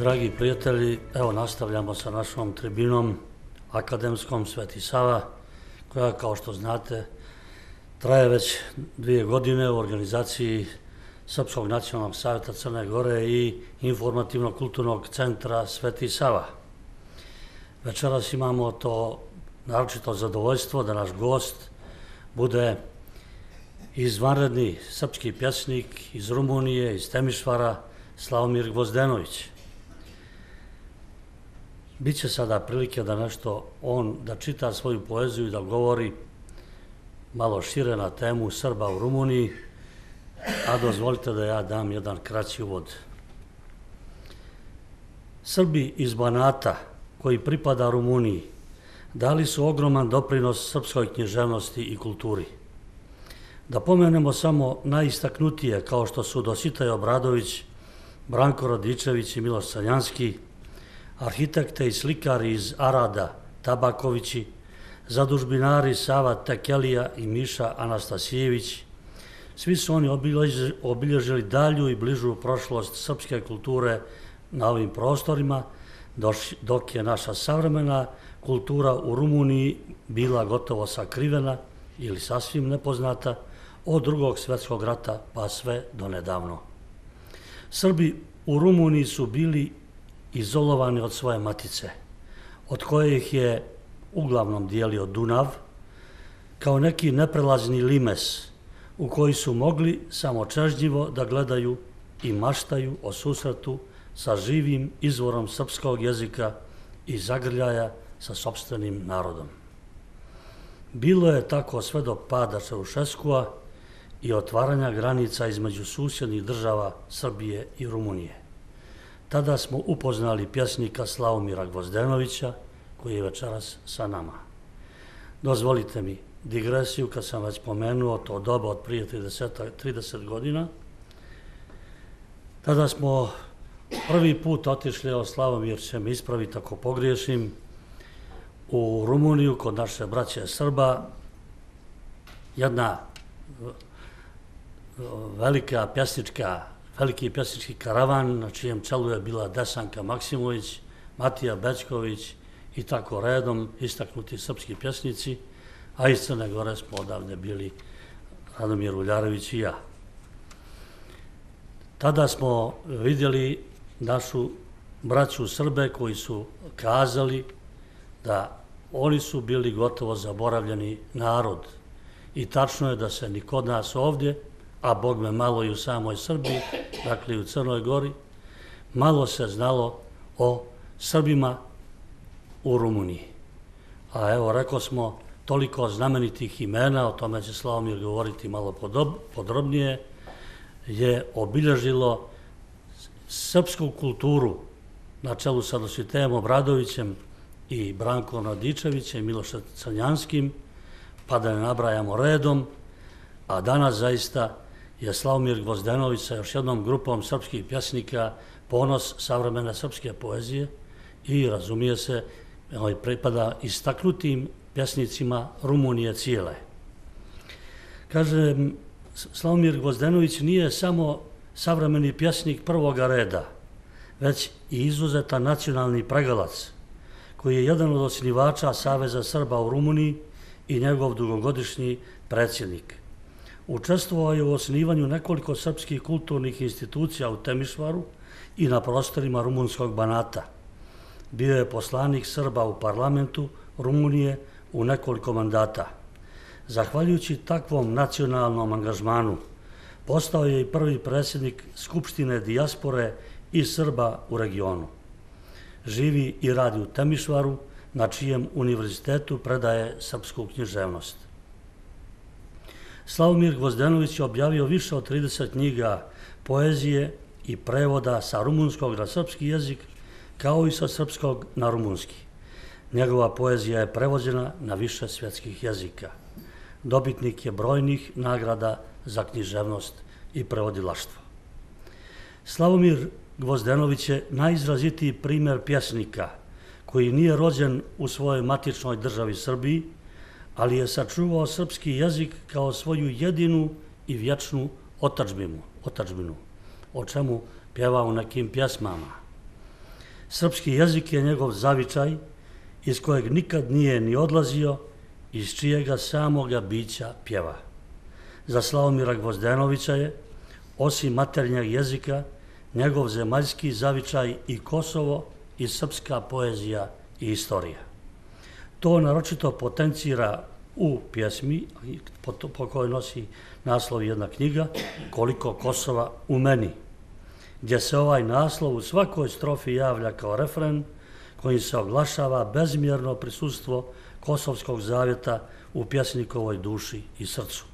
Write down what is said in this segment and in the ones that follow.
Dragi prijatelji, evo nastavljamo sa našom tribinom akademskom Sveti Sava, koja, kao što znate, traje već 2 godine u organizaciji Srpskog nacionalnog savjeta Crne Gore i informativno-kulturnog centra Sveti Sava. Večeras imamo to naročito zadovoljstvo da naš gost bude izvanredni srpski pjesnik iz Rumunije, iz Temišvara, Slavomir Gvozdenović. Biće sada prilike da da čita svoju poeziju i da govori malo šire na temu Srba u Rumuniji, a dozvolite da ja dam jedan kraći uvod. Srbi iz Banata, koji pripada Rumuniji, dali su ogroman doprinos srpskoj književnosti i kulturi. Da pomenemo samo najistaknutije, kao što su Dositej Obradović, Branko Radičević i Miloš Crnjanski, arhitekte i slikari iz Arada, Tabakovići, zadužbinari Sava Tekelija i Miša Anastasijević. Svi su oni obilježili dalju i bližu prošlost srpske kulture na ovim prostorima, dok je naša savremena kultura u Rumuniji bila gotovo sakrivena ili sasvim nepoznata od Drugog svjetskog rata pa sve do nedavno. Srbi u Rumuniji su bili izolovani od svoje matice, od koje ih je uglavnom dijelio Dunav, kao neki neprelazni limes u koji su mogli samo čežnjivo da gledaju i maštaju o susretu sa živim izvorom srpskog jezika i zagrljaja sa sopstvenim narodom. Bilo je tako sve do pada Čaušeskua i otvaranja granica između susjednih država Srbije i Rumunije. Tada smo upoznali pjesnika Slavomira Gvozdenovića, koji je večeras sa nama. Dozvolite mi digresiju, kad sam već pomenuo to doba od prije 30 godina. Tada smo prvi put otišli, evo Slavomir će me ispraviti ako pogriješim, u Rumuniju kod naše braće Srba, jedna veliki pjesnički karavan na čijem čelu je bila Desanka Maksimović, Matija Bećković i tako redom istaknuti srpski pjesnici, a iz Crne Gore smo odavde bili Radomir Uljarević i ja. Tada smo vidjeli našu braću Srbe koji su kazali da oni su bili gotovo zaboravljeni narod i tačno je da se ni kod nas ovdje, a bogme malo i u samoj Srbiji, dakle i u Crnoj Gori, malo se znalo o Srbima u Rumuniji. A evo, rekao smo, toliko znamenitih imena, o tome će Slavomir govoriti malo podrobnije, je obilježilo srpsku kulturu na čelu sa Dositejem Obradovićem i Brankom Radičevićem i Milošem Crnjanskim, pa da ne nabrajamo redom, a danas zaista je Slavomir Gvozdenović sa još jednom grupom srpskih pjesnika ponos savremene srpske poezije i, razumije se, pripada istaknutim pjesnicima Rumunije cijele. Kažem, Slavomir Gvozdenović nije samo savremeni pjesnik prvoga reda, već i izuzetan nacionalni pregalac, koji je jedan od osnivača Saveza Srba u Rumuniji i njegov dugogodišnji predsjednik. Učestvovao je u osnivanju nekoliko srpskih kulturnih institucija u Temišvaru i na prostorima rumunskog Banata. Bio je poslanik Srba u parlamentu Rumunije u nekoliko mandata. Zahvaljujući takvom nacionalnom angažmanu, postao je i prvi predsjednik Skupštine dijaspore i Srba u regionu. Živi i radi u Temišvaru, na čijem univerzitetu predaje srpsku književnost. Slavomir Gvozdenović je objavio više od 30 knjiga poezije i prevoda sa rumunskog na srpski jezik, kao i sa srpskog na rumunski. Njegova poezija je prevođena na više svjetskih jezika. Dobitnik je brojnih nagrada za književnost i prevodilaštvo. Slavomir Gvozdenović je najizrazitiji primjer pjesnika koji nije rođen u svojoj matičnoj državi Srbiji, ali je sačuvao srpski jezik kao svoju jedinu i vječnu otadžbinu, o čemu pjeva u nekim pjesmama. Srpski jezik je njegov zavičaj iz kojeg nikad nije ni odlazio, iz čijega samoga bića pjeva. Za Slavomira Gvozdenovića je, osim maternjeg jezika, njegov zemaljski zavičaj i Kosovo i srpska poezija i istorija. To naročito potencira u pjesmi, po kojoj nosi naslov jedna knjiga, Koliko Kosova u meni, gdje se ovaj naslov u svakoj strofi javlja kao refren kojim se oglašava bezmjerno prisustvo kosovskog zavjeta u pjesnikovoj duši i srcu.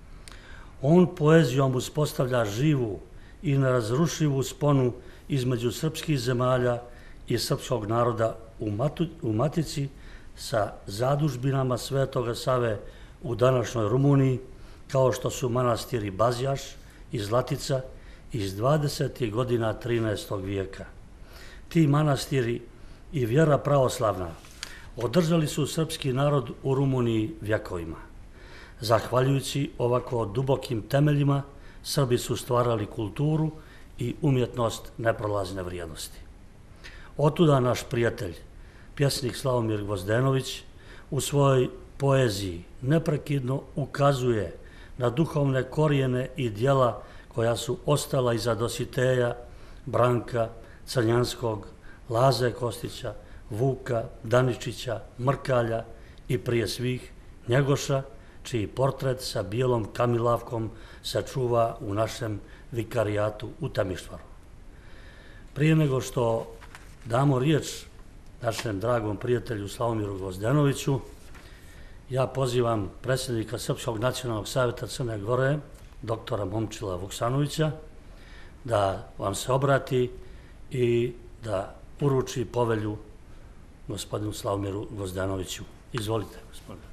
On poezijom uspostavlja živu i nerazrušivu sponu između srpskih zemalja i srpskog naroda u Matici sa zadužbinama Svetoga Save u današnjoj Rumuniji, kao što su manastiri Bazjaš i Zlatica iz 20. godina 13. vijeka. Ti manastiri i vjera pravoslavna održali su srpski narod u Rumuniji vjekovima. Zahvaljujući ovako dubokim temeljima, Srbi su stvarali kulturu i umjetnost neprolazne vrijednosti. Otuda naš prijatelj, pjesnik Slavomir Gvozdenović, u svojoj poeziji neprekidno ukazuje na duhovne korijene i djela koja su ostala iza Dositeja, Branka, Crnjanskog, Laze Kostića, Vuka, Daničića, Mrkalja i prije svih Njegoša, čiji portret sa bijelom kamilavkom se čuva u našem vikarijatu u Temišvaru. Prije nego što damo riječ našem dragom prijatelju Slavomiru Gvozdenoviću, ja pozivam predsjednika Srpskog nacionalnog savjeta Crne Gore, doktora Momčila Vuksanovića, da vam se obrati i da uruči povelju gospodinu Slavomiru Gvozdenoviću. Izvolite, gospodine.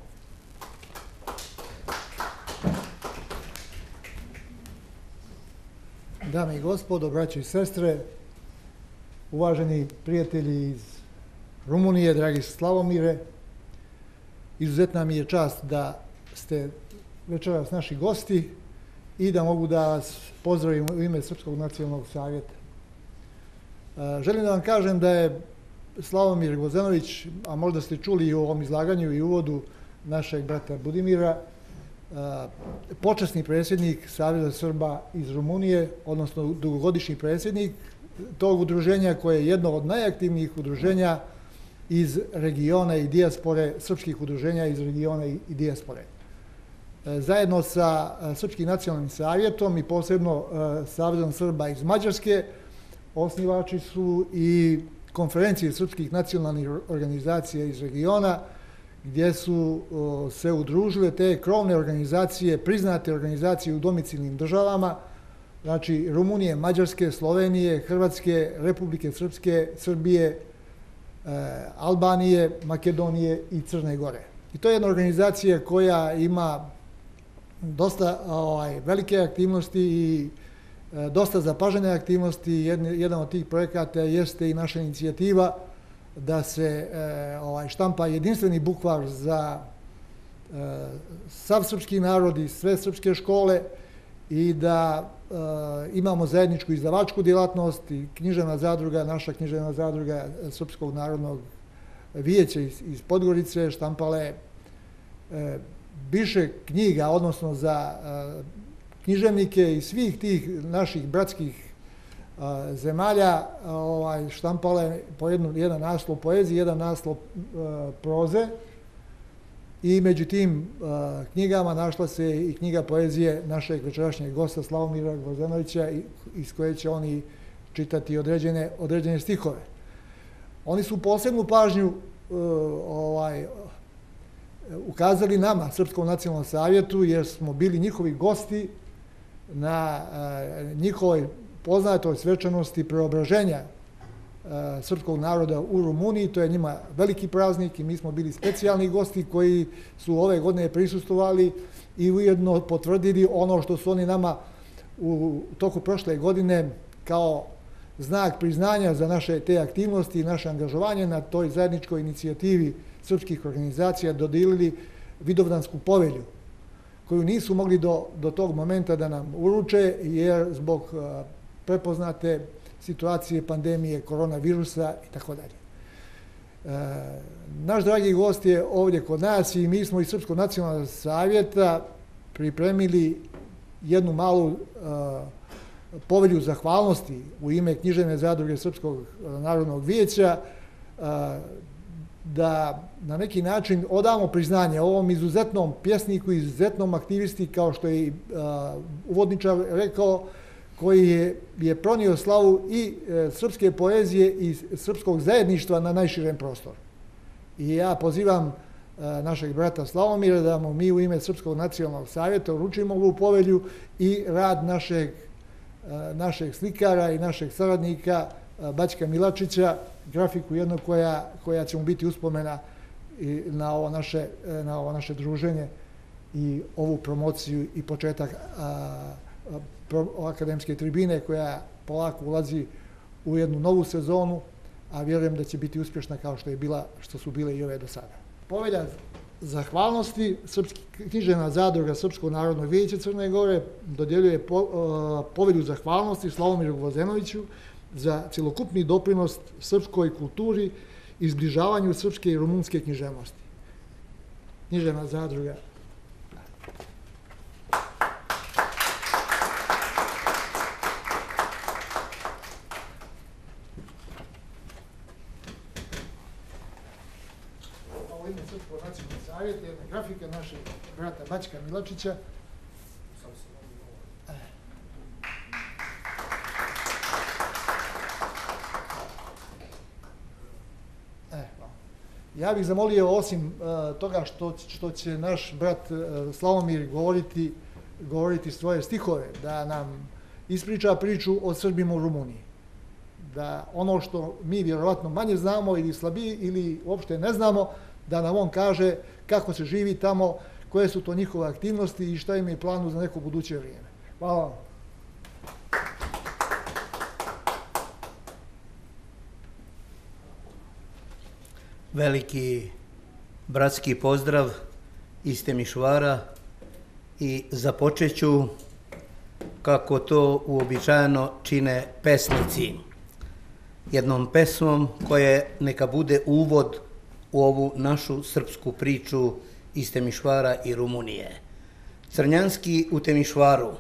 Dame i gospodo, braćo i sestre, uvaženi prijatelji iz Rumunije, dragi Slavomire, izuzetna mi je čast da ste večeras naši gosti i da mogu da vas pozdravim u ime Srpskog nacionalnog savjeta. Želim da vam kažem da je Slavomir Gvozdenović, a možda ste čuli i u ovom izlaganju i uvodu našeg brata Budimira, počasni predsjednik Saveza Srba iz Rumunije, odnosno dugogodišnji predsjednik tog udruženja koje je jedno od najaktivnijih udruženja iz regiona i dijaspore, srpskih udruženja iz regiona i dijaspore. Zajedno sa Srpskim nacionalnim savjetom i posebno Savezom Srba iz Mađarske osnivači su i konferencije srpskih nacionalnih organizacija iz regiona, gdje su se udružile te krovne organizacije, priznate organizacije u domicilnim državama, znači Rumunije, Mađarske, Slovenije, Hrvatske, Republike Srpske, Srbije, Albanije, Makedonije i Crne Gore. I to je jedna organizacija koja ima dosta velike aktivnosti i dosta zapažene aktivnosti. Jedan od tih projekata jeste i naša inicijativa da se štampa jedinstveni bukvar za sav srpski narod i sve srpske škole i da imamo zajedničku izdavačku djelatnost i književna zadruga, naša književna zadruga Srpskog narodnog vijeća iz Podgorice štampale više knjiga, odnosno za književnike iz svih tih naših bratskih zemalja štampale po jedan naslov poezije, jedan naslov proze i među tim knjigama našla se i knjiga poezije našeg večerašnjeg gosta Slavomira Gvozdenovića iz koje će oni čitati određene stihove. Oni su posebnu pažnju ukazali nama, Srpskom nacionalnom savjetu, jer smo bili njihovi gosti na njihovoj poznatoj svečanosti preobraženja srpskog naroda u Rumuniji. To je njima veliki praznik i mi smo bili specijalni gosti koji su ove godine prisustvovali i ujedno potvrdili ono što su oni nama u toku prošle godine kao znak priznanja za naše te aktivnosti i naše angažovanje na toj zajedničkoj inicijativi srpskih organizacija dodijelili Vidovdansku povelju, koju nisu mogli do tog momenta da nam uruče, jer zbog prepoznate situacije pandemije koronavirusa i tako dalje. Naš dragi gost je ovdje kod nas i mi smo iz Srpskog nacionalnog savjeta pripremili jednu malu povelju zahvalnosti u ime Književne zadruge Srpskog narodnog vijeća, da na neki način odamo priznanje ovom izuzetnom pjesniku, izuzetnom aktivisti, kao što je uvodničar rekao, koji je pronio slavu i srpske poezije i srpskog zajedništva na najširem prostoru. I ja pozivam našeg brata Slavomira da mu mi u ime Srpskog nacionalnog savjeta uručimo ovu povelju i rad našeg slikara i našeg saradnika Baćka Milačića, grafiku jednu koja će mu biti uspomena na ovo naše druženje i ovu promociju i početak akademske tribine koja polako ulazi u jednu novu sezonu, a vjerujem da će biti uspješna kao što su bile i ove do sada. Povelja zahvalnosti Književna zadruga Srpskog narodnog vijeća Crne Gore dodjeljuje povelju zahvalnosti Slavomiru Gvozdenoviću za cjelokupni doprinos srpskoj kulturi i zbližavanju srpske i rumunske književnosti. Književna zadruga. Ovo ime Srpskog nacionalnog savjeta, jedna grafika našeg brata Baćka Milačića. Ja bih zamolio, osim toga što će naš brat Slavomir govoriti svoje stihove, da nam ispriča priču o Srbima u Rumuniji. Da ono što mi vjerovatno manje znamo ili slabiji ili uopšte ne znamo, da nam on kaže kako se živi tamo, koje su to njihove aktivnosti i šta im je planu za neko buduće vrijeme. Hvala vam. Veliki bratski pozdrav iz Temišvara i započet ću kako to uobičajeno čine pesnici. Jednom pesmom koja neka bude uvod u ovu našu srpsku priču iz Temišvara i Rumunije. Crnjanski u Temišvaru.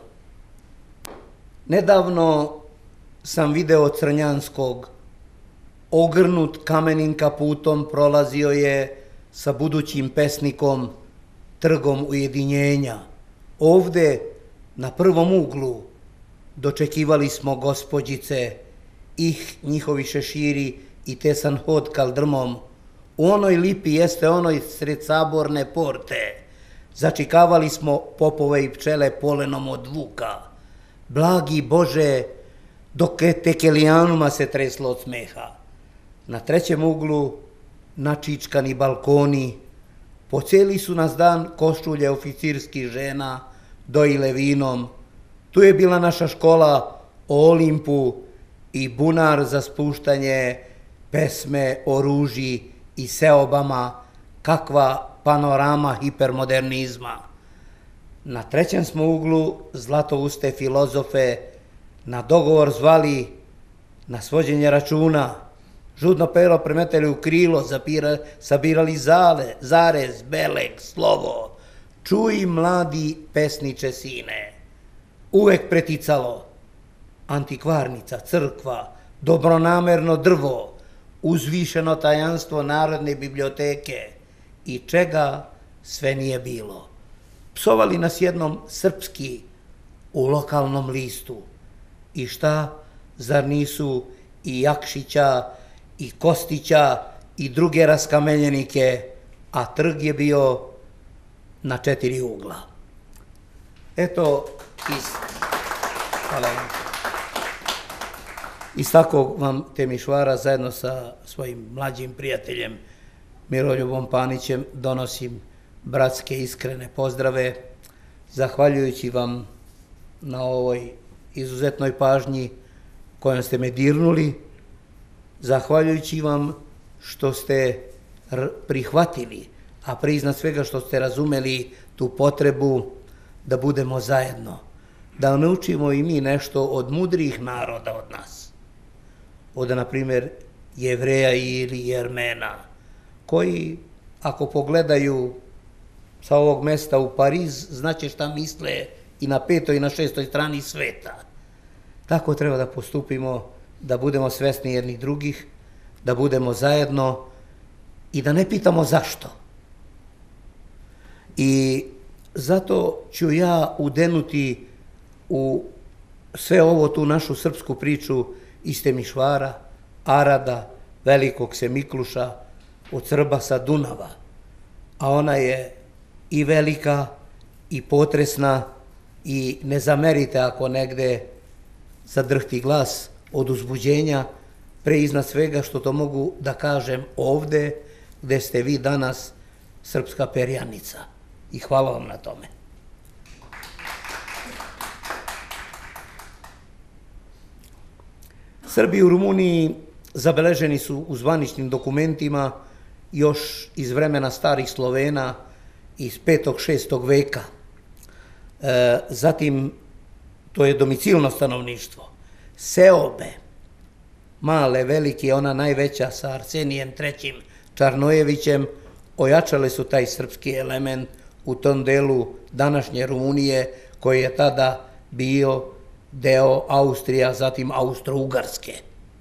Nedavno sam video Crnjanskog. Ogrnut kamenim kaputom prolazio je sa budućim pesnikom Trgom ujedinjenja. Ovde, na prvom uglu, dočekivali smo gospođice, njihovi šeširi i tesan hod kaldrmom. U onoj lipi jeste onoj sred saborne porte. Začikavali smo popove i pčele polenom od vuka. Blagi Bože, dok tekelijanuma se treslo od smeha. Na trećem uglu načičkani balkoni, pocijeli su nas dan košulje oficirskih žena, dojile vinom. Tu je bila naša škola o Olimpu i bunar za spuštanje pesme o ruži i seobama, kakva panorama hipermodernizma. Na trećem smo uglu zlatouste filozofe na dogovor zvali, na svođenje računa. Žudno pero premetali u krilo, sabirali zarez, beleg, slovo. Čuj, mladi pesniče sine. Uvek preticalo. Antikvarnica, crkva, dobronamerno drvo, uzvišeno tajanstvo Narodne biblioteke i čega sve nije bilo. Psovali nas jednom srpski u lokalnom listu. I šta, zar nisu i Jakšića, i Kostića, i druge raskamenjenike, a trg je bio na 4 ugla. Eto, iz takvog vam Temišvara zajedno sa svojim mlađim prijateljem Miroljubom Panićem donosim bratske iskrene pozdrave, zahvaljujući vam na ovoj izuzetnoj pažnji kojom ste me dirnuli, zahvaljujući vam što ste prihvatili, a priznat svega što ste razumeli tu potrebu da budemo zajedno, da naučimo i mi nešto od mudrih naroda od nas. od, na primjer, Jevreja ili Jermena, koji, ako pogledaju sa ovog mesta u Pariz, znaće šta misle i na 5. i na 6. strani sveta. Tako treba da postupimo, da budemo svesni jednih drugih, da budemo zajedno i da ne pitamo zašto. I zato ću ja udenuti u sve ovo, tu našu srpsku priču iz Temišvara, Arada, Velikog Semikluša, od Srba sa Dunava. A ona je i velika, i potresna, i ne zamerite ako negde zadrhti glas od uzbuđenja, pre iznad svega što to mogu da kažem ovde, gde ste vi danas, srpska perjanica. I hvala vam na tome. Srbi u Rumuniji zabeleženi su u zvaničnim dokumentima još iz vremena starih Slovena iz 5. 6. veka. Zatim, to je domicilno stanovništvo. Seobe, male, velike, ona najveća sa Arsenijem III. Čarnojevićem, ojačale su taj srpski element u tom delu današnje Rumunije, koji je tada bio deo Austrija, zatim Austro-Ugarske.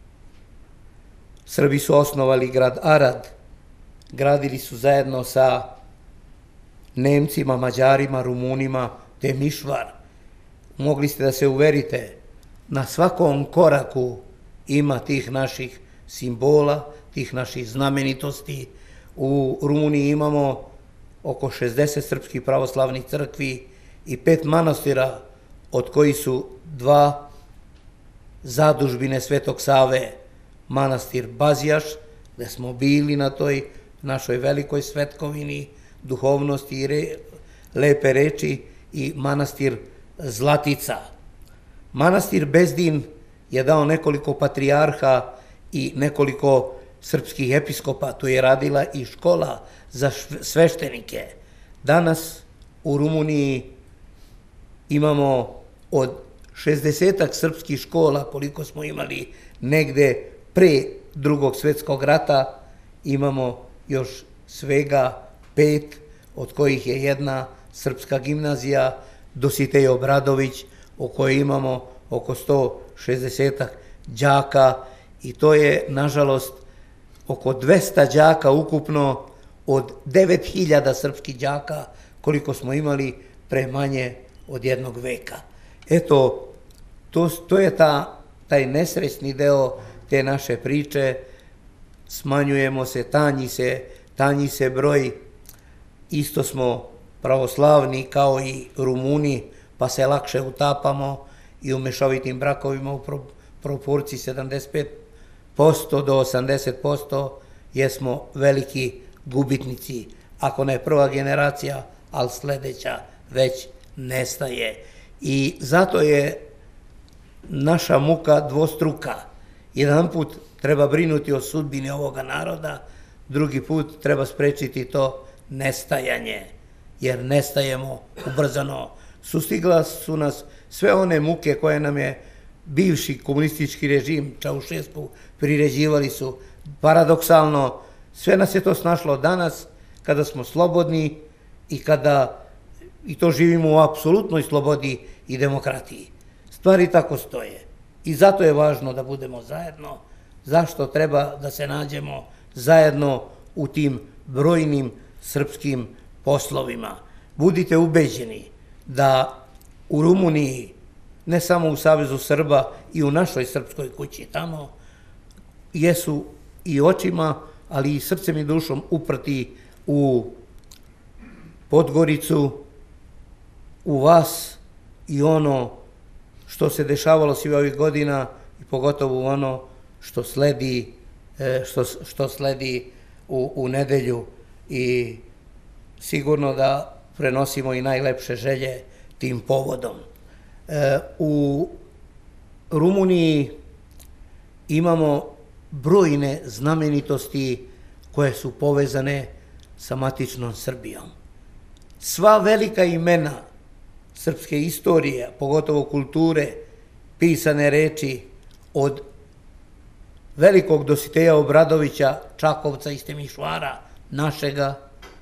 Srbi su osnovali grad Arad, gradili su zajedno sa Nemcima, Mađarima, Rumunima, Temišvar. Mogli ste da se uverite, na svakom koraku ima tih naših simbola, tih naših znamenitosti. U Rumuniji imamo oko 60 srpskih pravoslavnih crkvi i 5 manastira, od kojih su 2 zadužbine Svetog Save, manastir Bazijaš, gde smo bili na toj našoj velikoj svetkovini duhovnosti i lepe reči, i manastir Zlatica. Manastir Bezdin je dao nekoliko patrijarha i nekoliko srpskih episkopa, tu je radila i škola za sveštenike. Danas u Rumuniji imamo od 60-ak srpskih škola, koliko smo imali negde pre Drugog svetskog rata, imamo još svega 5, od kojih je jedna srpska gimnazija, Dositej Obradović, o kojoj imamo oko 160-ak đaka, i to je, nažalost, oko 200 đaka ukupno od 9000 srpskih đaka, koliko smo imali pre manje od 1 veka. Eto, to je taj nesrećni deo te naše priče. Smanjujemo se, tanji se broj, isto smo pravoslavni kao i Rumuni, pa se lakše utapamo i u mešovitim brakovima u proporciji 75% do 80% jesmo veliki gubitnici. Ako ne prva generacija, ali sledeća već nestaje. I zato je naša muka dvostruka. Jedan put treba brinuti o sudbini ovoga naroda, drugi put treba sprečiti to nestajanje, jer nestajemo ubrzano. Sustigla su nas sve one muke koje nam je bivši komunistički režim, Čaušesku, priređivali su. Paradoksalno, sve nas je to snašlo danas, kada smo slobodni i to živimo u apsolutnoj slobodi i demokratiji. Stvari tako stoje. I zato je važno da budemo zajedno. Zašto treba da se nađemo zajedno u tim brojnim srpskim poslovima? Budite ubeđeni da u Rumuniji, ne samo u Savezu Srba, i u našoj srpskoj kući tamo, jesu i očima, ali i srcem i dušom uprti u Podgoricu, u vas i ono što se dešavalo svih ovih godina, i pogotovo ono što sledi u nedelju, i sigurno da prenosimo i najlepše želje tim povodom. U Rumuniji imamo brojne znamenitosti koje su povezane sa matičnom Srbijom. Sva velika imena srpske istorije, pogotovo kulture, pisane reči, od velikog Dositeja Obradovića, Čakovca iz Temišvara, našega,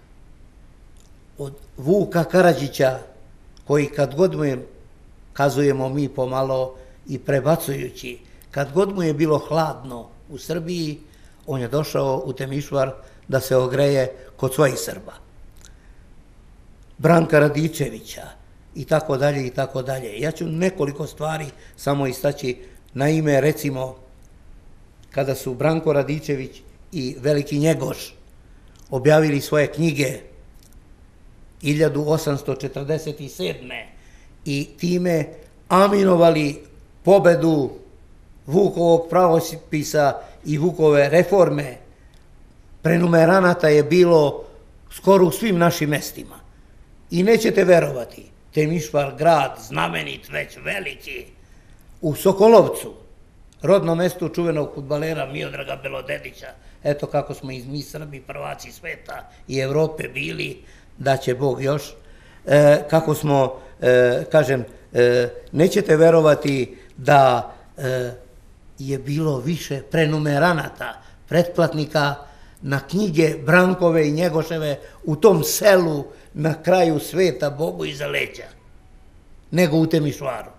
od Vuka Karadžića, koji kad god mu je, kazujemo mi pomalo i prebacujući, kad god mu je bilo hladno u Srbiji, on je došao u Temišvar da se ogreje kod svojih Srba. Branka Radičevića i tako dalje i tako dalje. Ja ću nekoliko stvari samo istaći. Naime, recimo, kada su Branko Radičević i veliki Njegoš objavili svoje knjige 1847. i time aminovali pobedu Vukovog pravopisa i Vukove reforme, prenumeranata je bilo skoro u svim našim mestima. I nećete verovati, Temišvar, grad, znamenit, već veliki, u Sokolovcu, rodnom mestu čuvenog fudbalera Miodraga Belodedića, eto kako smo i mi Srbi prvaci sveta i Evrope bili, da će Bog još, kako smo, kažem, nećete verovati da je bilo više prenumeranata, pretplatnika na knjige Brankove i Njegoševe u tom selu na kraju sveta, Bogu iza leđa, nego u Temišvaru.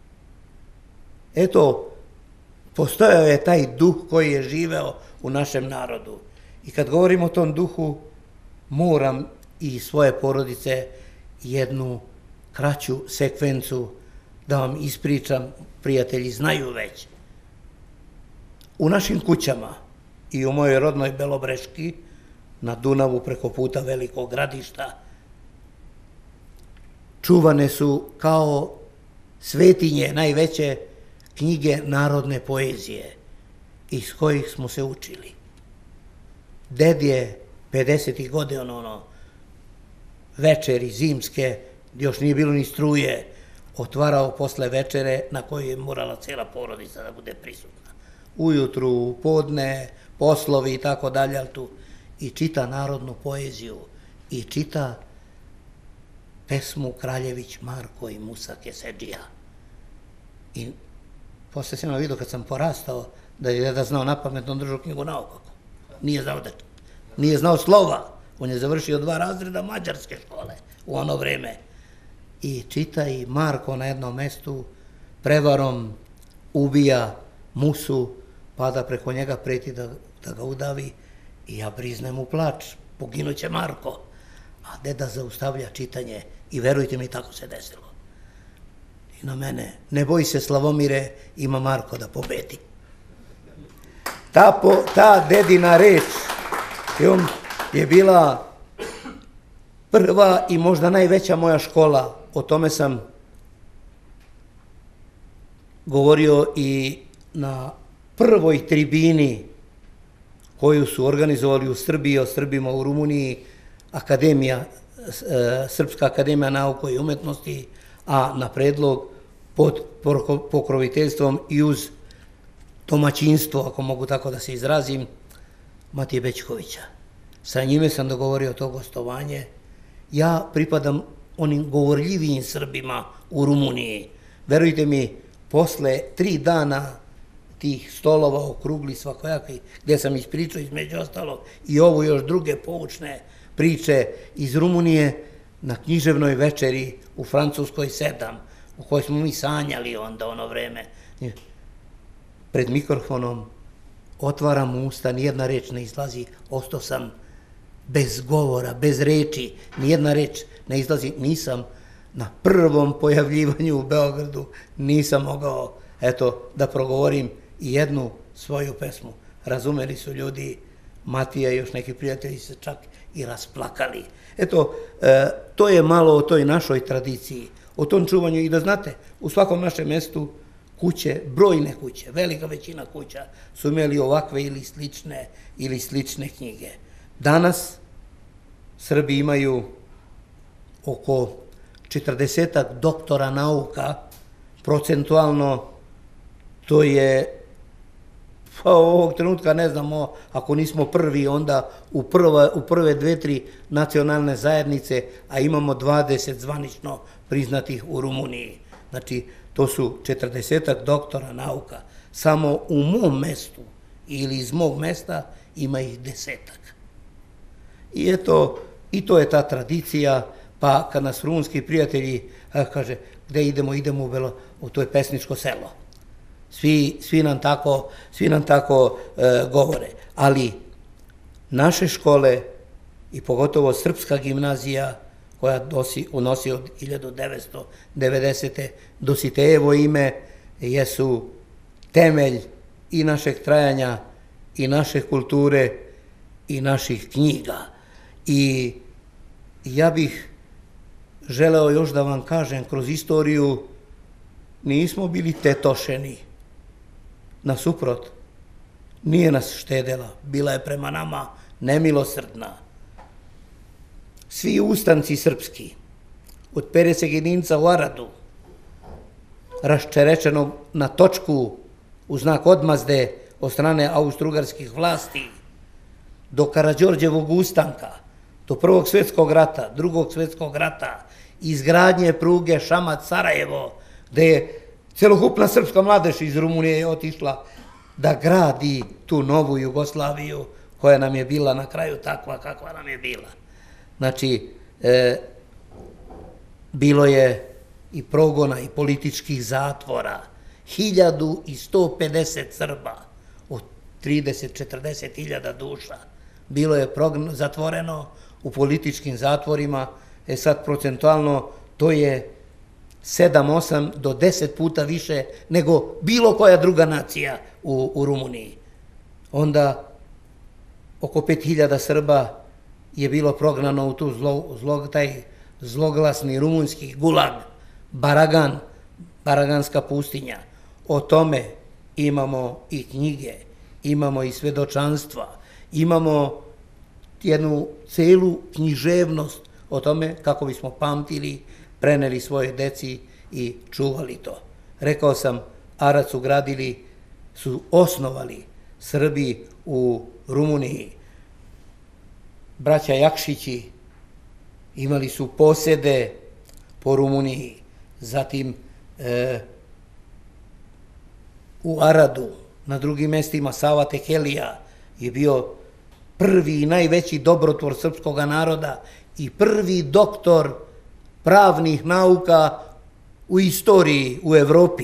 Eto, postojao je taj duh koji je živeo u našem narodu. I kad govorim o tom duhu, moram i svoje porodice jednu kraću sekvencu da vam ispričam, prijatelji znaju već. U našim kućama i u mojoj rodnoj Belobreški, na Dunavu preko puta Velikog Gradišta, čuvane su kao svetinje najveće knjige narodne poezije iz kojih smo se učili. Ded je 50. godina, večeri zimske, još nije bilo ni struje, otvarao posle večere na kojoj je morala cela porodica da bude prisutna. Ujutru, podne, poslovi i tako dalje, ali tu i čita narodnu poeziju i čita pesmu Kraljević Marko i Musa Kesedžija. I posle sam vidio kad sam porastao da je deda znao napamet, on držao knjigu naopako. Nije znao slova. On je završio 2 razreda mađarske škole u ono vreme. I čita i Marko na jednom mestu prevarom ubija Musu, pada preko njega, preti da ga udavi i ja briznem u plač, poginuće Marko. A deda zaustavlja čitanje i verujte mi, tako se desilo. I na mene, ne boj se Slavomire, ima Marko da pobedi. Ta dedina reč je bila prva i možda najveća moja škola. O tome sam govorio i na prvoj tribini koju su organizovali u Srbiji, o Srbima u Rumuniji, Srpska akademija nauka i umetnosti, a na predlog pod pokroviteljstvom i uz domaćinstvo, ako mogu tako da se izrazim, Matije Bećkovića. Sa njime sam dogovorio to gostovanje. Ja pripadam onim govorljivijim Srbima u Rumuniji. Verujte mi, posle 3 dana tih stolova okrugli svakojaki, gde sam ispričao između ostalog i ovo još druge poučne priče iz Rumunije, na književnoj večeri u Francuskoj 7, u kojoj smo mi sanjali onda ono vreme. Pred mikrofonom otvaram usta, nijedna reč ne izlazi, ostao sam bez govora, bez reči, nijedna reč ne izlazi, nisam na prvom pojavljivanju u Beogradu, nisam mogao, eto, da progovorim i jednu svoju pesmu. Razumeli su ljudi, Matija i još neki prijatelji se čak i rasplakali. Eto, to je malo o toj našoj tradiciji, o tom čuvanju i da znate, u svakom našem mestu kuće, brojne kuće, velika većina kuća su imeli ovakve ili slične knjige. Danas Srbi imaju oko 40 doktora nauka, procentualno to je, pa ovog trenutka ne znamo, ako nismo prvi, onda u prve 2-3 nacionalne zajednice, a imamo 20 zvanično priznatih u Rumuniji. Znači, to su 40 doktora nauka. Samo u mom mestu ili iz mog mesta ima ih 10-ak. I eto, i to je ta tradicija, pa kad nas rumunski prijatelji kaže gde idemo, idemo u to je pesničko selo. Svi nam tako govore, ali naše škole i pogotovo srpska gimnazija koja unosi od 1990. Dositejevo ime, jesu temelj i našeg trajanja i naše kulture i naših knjiga. I ja bih želeo još da vam kažem, kroz istoriju nismo bili tetošeni. Nasuprot, nije nas štedela, bila je prema nama nemilosrdna. Svi ustanci srpski, od Pereseg jedinca u Aradu, raščerečenog na točku u znak odmazde od strane austrougarskih vlasti, do Karađorđevog ustanka, do Prvog svjetskog rata, Drugog svjetskog rata, izgradnje pruge Šamac-Sarajevo, gde je celokupna srpska mladež iz Rumunije otišla da gradi tu novu Jugoslaviju koja nam je bila na kraju takva kakva nam je bila. Znači, bilo je i progona i političkih zatvora, 1150 Srba od 30-40 hiljada duša bilo je zatvoreno u političkim zatvorima, sad procentualno to je 7-8 do 10 puta više nego bilo koja druga nacija u Rumuniji. Onda oko 5000 Srba je bilo prognano u taj zloglasni rumunski gulag, Baragan, Baraganska pustinja. O tome imamo i knjige, imamo i svedočanstva, imamo jednu celu književnost o tome kako bismo pamtili, preneli svoje deci i čuvali to. Rekao sam, Arad su osnovali Srbi u Rumuniji. Braća Jakšići imali su posede po Rumuniji, zatim u Aradu, na drugim mestima Sava Tekelija je bio prvi i najveći dobrotvor srpskog naroda i prvi doktor pravnih nauka u istoriji u Evropi.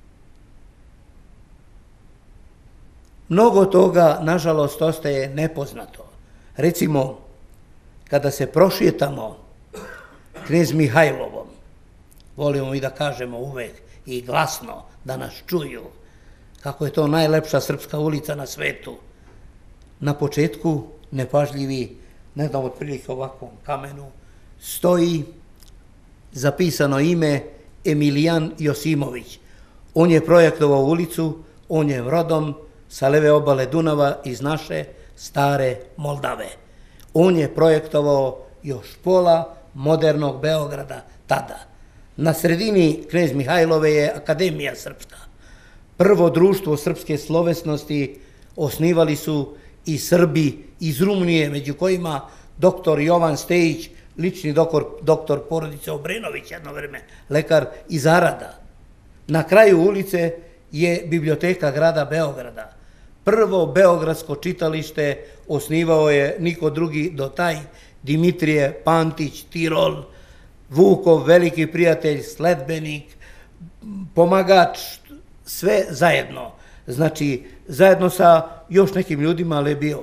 Mnogo toga, nažalost, ostaje nepoznato. Recimo, kada se prošetamo knez Mihajlovom, volimo i da kažemo uvek i glasno da nas čuju, kako je to najlepša srpska ulica na svetu. Na početku, nepažljivi, ne znam, otprilike ovakvom kamenu, stoji zapisano ime Emilijan Josimović. On je projektovao ulicu, on je rodom sa leve obale Dunava iz naše stare Moldave. On je projektovao još pola modernog Beograda tada. Na sredini knez Mihajlove je Akademija srpska. Prvo društvo srpske slovesnosti osnivali su i Srbi iz Rumunije, među kojima doktor Jovan Stejić, lični doktor porodice Obrenović, jedno vreme, lekar iz Arada. Na kraju ulice je biblioteka grada Beograda. Prvo beogradsko čitalište osnivao je niko drugi do taj Dimitrije Pantić, Tirol, Vukov, veliki prijatelj, sledbenik, pomagač, sve zajedno. Znači, zajedno sa još nekim ljudima, ali je bio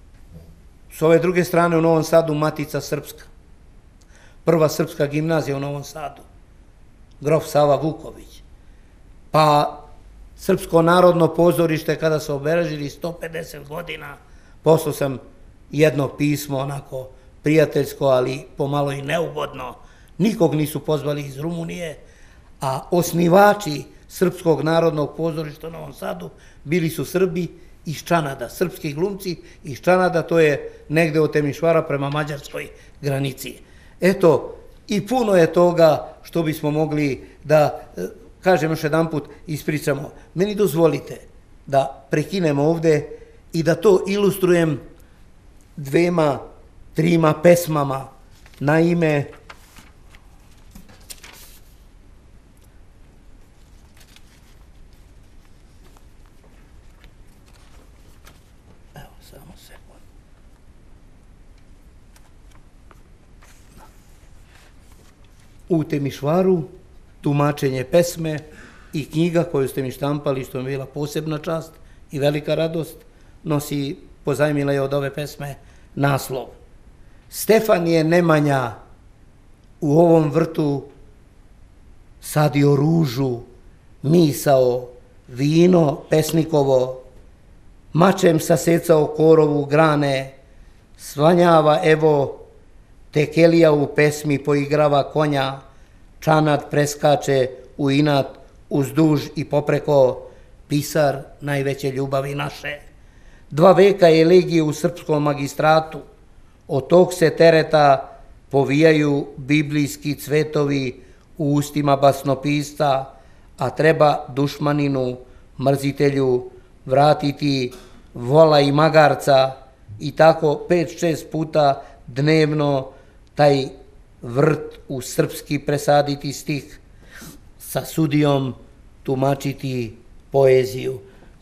s ove druge strane u Novom Sadu Matica Srpska. Prva srpska gimnazija u Novom Sadu, grof Sava Vuković. Pa Srpsko narodno pozorište kada su obeležili 150 godina, poslao sam jedno pismo, onako prijateljsko, ali pomalo i neugodno. Nikog nisu pozvali iz Rumunije, a osnivači Srpskog narodnog pozorišta u Novom Sadu bili su Srbi iz Čanada, srpski glumci iz Čanada, to je negde od Temišvara prema mađarskoj granici. Eto, i puno je toga što bismo mogli da, kažem još jedan put, ispričamo. Meni dozvolite da prekinemo ovde i da to ilustrujem 2-3 pesmama. Naime, U Temišvaru tumačenje pesme i knjiga koju ste mi štampali, što mi je bila posebna čast i velika radost, nosi, pozajmila je od ove pesme, naslov. Stefanije Nemanja u ovom vrtu sadio ružu, misao, vino pesnikovo, mačem sasecao korovu grane, svanjava evo, Tekelija u pesmi poigrava konja, čanat preskače u inat, uzduž i popreko, pisar najveće ljubavi naše. 2 veka je elegije u srpskom magistratu, od tog se tereta povijaju biblijski cvetovi u ustima basnopisca, a treba dušmaninu, mrzitelju, vratiti vola i magarca i tako 5-6 puta dnevno taj vrt u srpski presaditi stih, sa sudijom tumačiti poeziju.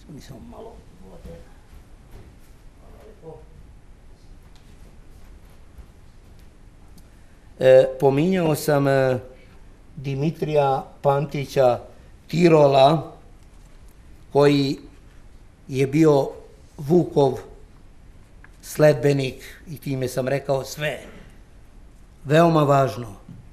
Pominjao sam Dimitrija Pantića Tirola, koji je bio Vukov sledbenik, i time sam rekao sve. Veoma važno,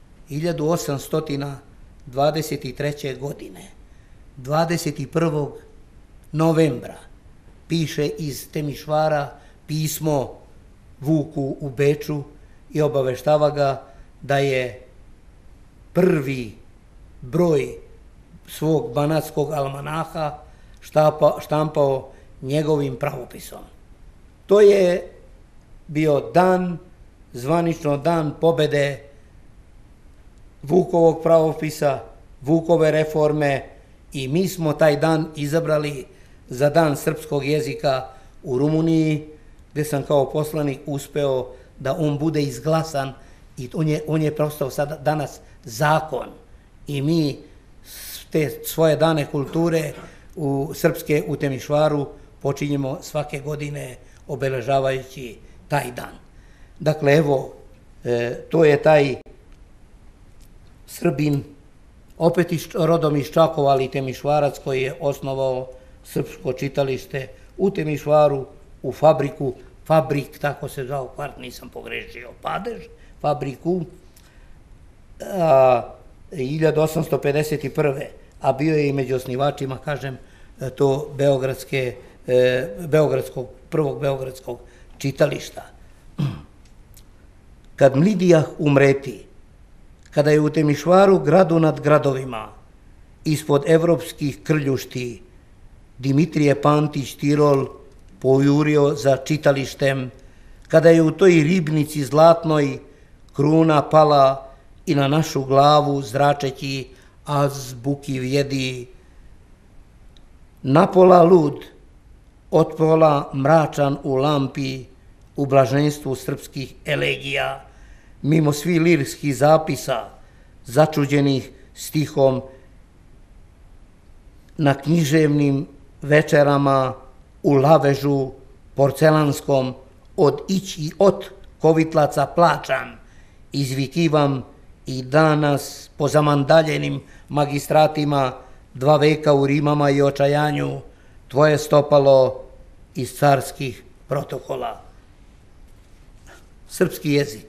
1823. godine, 21. novembra, piše iz Temišvara pismo Vuku u Beču i obaveštava ga da je prvi broj svog banatskog almanaha štampao njegovim pravopisom. To je bio dan, zvanično dan pobede Vukovog pravopisa, Vukove reforme, i mi smo taj dan izabrali za dan srpskog jezika u Rumuniji, gde sam kao poslanik uspeo da on bude izglasan i on je postao sada danas zakon. I mi te svoje dane kulture srpske u Temišvaru počinjemo svake godine obeležavajući taj dan. Dakle, evo, to je taj Srbin, opet rodom iz Čakova, ali Temišvarac, koji je osnovao srpsko čitalište u Temišvaru, u Fabrik, tako se zvao kvart, nisam pogrešio, Padež, Fabriku, 1851. A bio je i među osnivačima, kažem, to prvog beogradskog čitališta. Kad mlidijah umreti, kada je u Temišvaru gradu nad gradovima, ispod evropskih krljušti, Dimitrije Pantić Tirol pojurio za čitalištem, kada je u toj ribnici zlatnoj kruna pala i na našu glavu zračeći azbuki vjedi, napola lud, otpola mračan u lampi, u blaženstvu srpskih elegija, mimo svih lirskih zapisa, začuđenih stihom, na književnim večerama u lavežu porcelanskom, od kovitlaca plačan, izvikivam i danas po zamandaljenim magistratima 2 veka u rimama i očajanju, tvoje stopalo iz carskih protokola. Srpski jezik.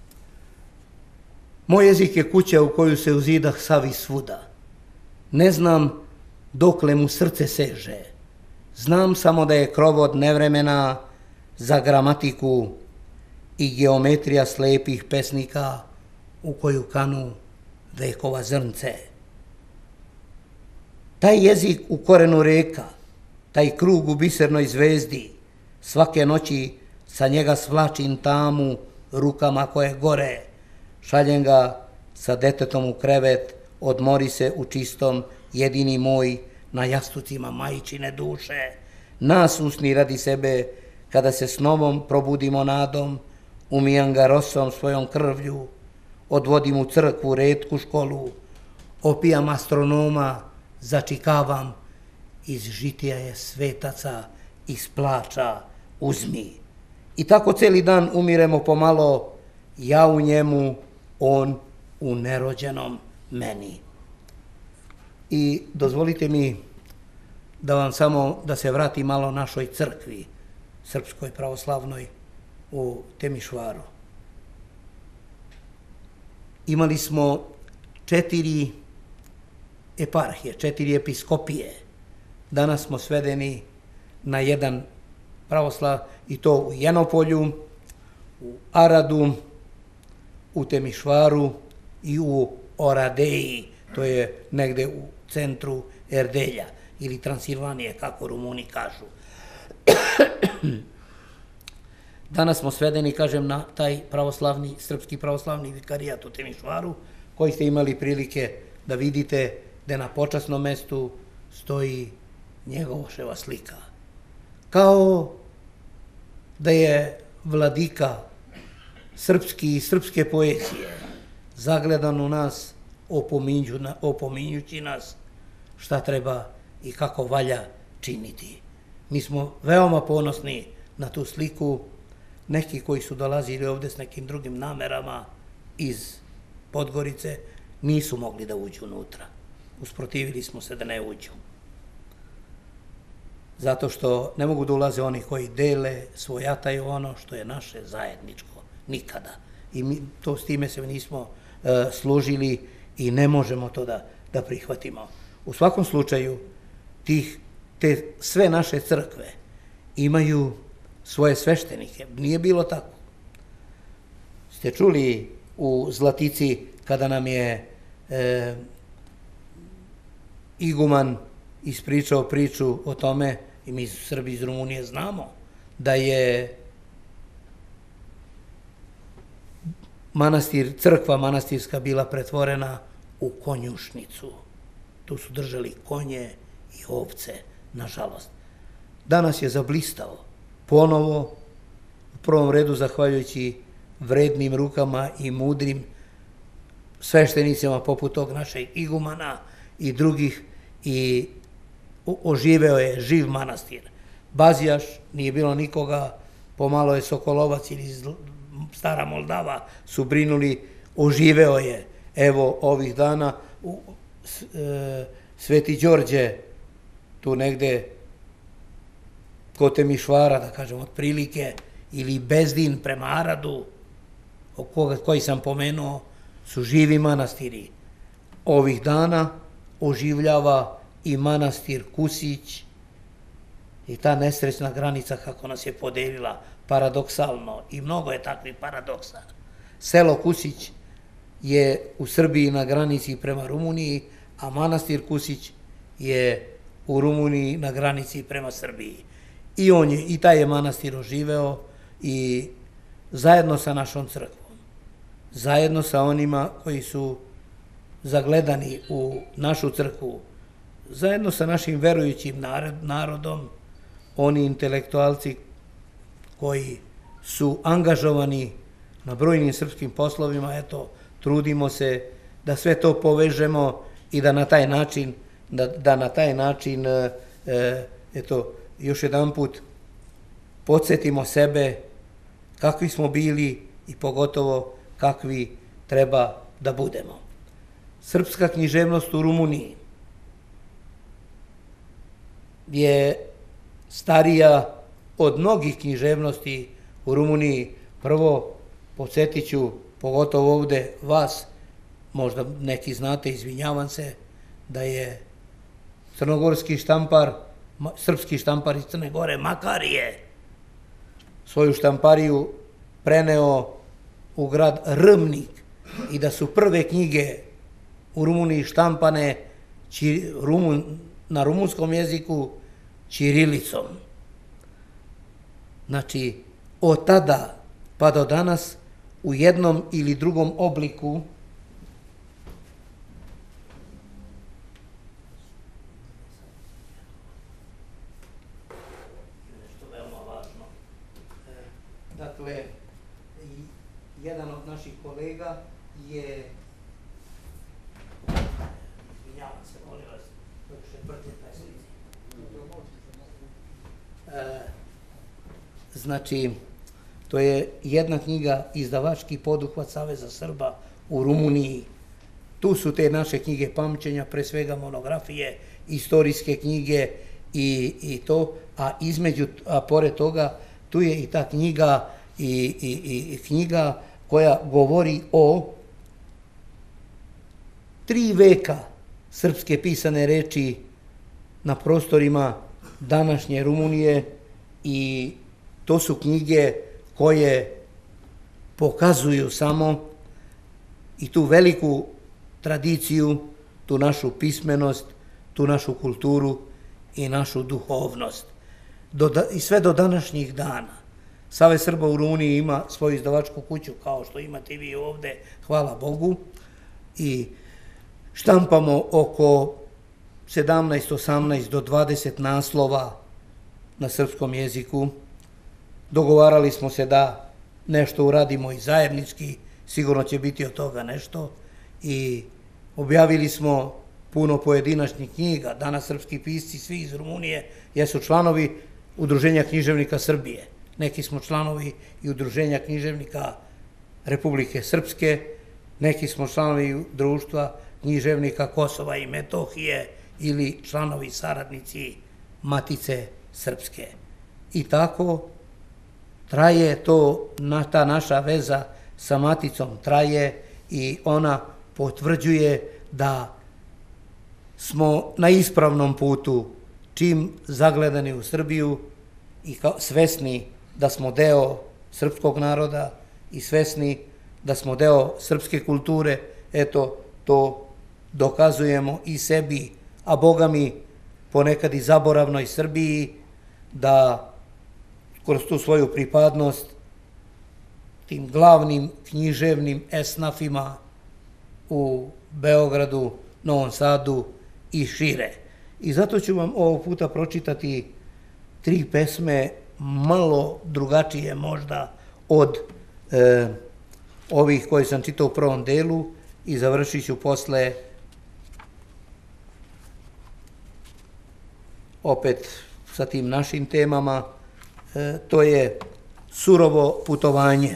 Moj jezik je kuća u koju se u zidah savi svuda. Ne znam dokle mu srce seže. Znam samo da je krovod nevremena za gramatiku i geometrija slepih pesnika u koju kanu vekova zrnce. Taj jezik u korenu reka, taj krug u bisernoj zvezdi, svake noći sa njega svlačim tamu rukama koje gore, šaljem ga sa detetom u krevet, odmori se u čistom, jedini moj, na jastucima majčine duše. Nas usni radi sebe, kada se s novom probudimo nadom, umijam ga rosom svojom krvlju, odvodim u crkvu retku školu, opijam astronoma, začikavam, iz žitija je svetaca, iz plača uzmi. I tako cijeli dan umiremo pomalo, ja u njemu, on u nerođenom meni. I dozvolite mi da vam samo, da se vrati malo našoj crkvi, Srpskoj pravoslavnoj u Temišvaru. Imali smo 4 eparhije, 4 episkopije. Danas smo svedeni na jedan pravoslav, i to u Jenopolju, u Aradu, u Temišvaru i u Oradeji, to je negde u centru Erdelja ili Transilvanije, kako Rumuni kažu. Danas smo svedeni, kažem, na taj srpski pravoslavni vikarijat u Temišvaru, koji ste imali prilike da vidite, da na počasnom mestu stoji njegovoševa slika. Kao da je vladika srpski i srpske poezije zagledan u nas, opominjući nas šta treba i kako valja činiti. Mi smo veoma ponosni na tu sliku. Neki koji su dolazili ovde s nekim drugim namerama iz Podgorice nisu mogli da uđu unutra. Usprotivili smo se da ne uđu. Zato što ne mogu da ulaze oni koji dele, svojataju ono što je naše zajedničko. Nikada. I s time se nismo služili i ne možemo to da prihvatimo. U svakom slučaju, te sve naše crkve imaju svoje sveštenike. Nije bilo tako. Ste čuli u Zlatici kada nam je iguman ispričao priču o tome, i mi Srbi iz Rumunije znamo, da je crkva manastirska bila pretvorena u konjušnicu. Tu su držali konje i ovce, nažalost. Danas je zablistao ponovo, u prvom redu zahvaljujući vrednim rukama i mudrim sveštenicima poput tog našeg igumana i drugih, i oživeo je živ manastir. Bazijaš, nije bilo nikoga, pomalo je Sokolovac ili Stara Moldava su brinuli, oživeo je. Evo ovih dana Sveti Đorđe, tu negde kod Temišvara, da kažem, otprilike, ili Bezdin prema Aradu, koji sam pomenuo, su živi manastiri. Ovih dana oživljava i manastir Kusić, i ta nesrećna granica kako nas je podelila, paradoksalno, i mnogo je takvih paradoksa. Selo Kusić je u Srbiji na granici prema Rumuniji, a manastir Kusić je u Rumuniji na granici prema Srbiji. I taj je manastir oživeo, i zajedno sa našom crkvom, zajedno sa onima koji su zagledani u našu crkvu, zajedno sa našim verujućim narodom, oni intelektualci koji su angažovani na brojnim srpskim poslovima, eto, trudimo se da sve to povežemo i da na taj način, eto, još jedan put podsjetimo sebe kakvi smo bili i pogotovo kakvi treba da budemo. Srpska književnost u Rumuniji je starija od mnogih književnosti u Rumuniji. Prvo, podsjetit ću, pogotovo ovde vas, možda neki znate, izvinjavam se, da je crnogorski štampar, srpski štampar iz Crne Gore, Makarije, svoju štampariju preneo u grad Rmnik, i da su prve knjige u Rumuniji štampane na rumunskom jeziku ćirilicom. Znači, od tada pa do danas u jednom ili drugom obliku dakle, jedan od naših kolega je, izvinjavam se, molim vas, dok se prti taj slici. Znači, To je jedna knjiga, izdavački poduhvat Saveza Srba u Rumuniji. Tu su te naše knjige pamćenja, pre svega monografije, istorijske knjige i to, a pored toga tu je i ta knjiga i knjiga koja govori o 3 veka srpske pisane reči na prostorima današnje Rumunije i to su knjige koje pokazuju samo i tu veliku tradiciju, tu našu pismenost, tu našu kulturu i našu duhovnost. I sve do današnjih dana. Savez Srba u Rumuniji ima svoju izdavačku kuću, kao što imate i vi ovde, hvala Bogu, i štampamo oko 17, 18 do 20 naslova na srpskom jeziku. Dogovarali smo se da nešto uradimo i zajednički, sigurno će biti od toga nešto, i objavili smo puno pojedinačnih knjiga. Danas srpski pisci, svi iz Rumunije, jesu članovi Udruženja književnika Srbije. Neki smo članovi i Udruženja književnika Republike Srpske, neki smo članovi Društva književnika Kosova i Metohije ili članovi saradnici Matice Srpske. I tako traje to, ta naša veza sa Maticom traje i ona potvrđuje da smo na ispravnom putu čim zagledani u Srbiju i svesni da smo deo srpskog naroda i svesni da smo deo srpske kulture. Eto, to dokazujemo i sebi, a Boga mi ponekad i zaboravnoj Srbiji, da kroz tu svoju pripadnost tim glavnim književnim esnafima u Beogradu, Novom Sadu i šire. I zato ću vam ovog puta pročitati 3 pesme, malo drugačije možda od ovih koje sam čitao u prvom delu, i završit ću posle opet sa tim našim temama. To je Surovo putovanje.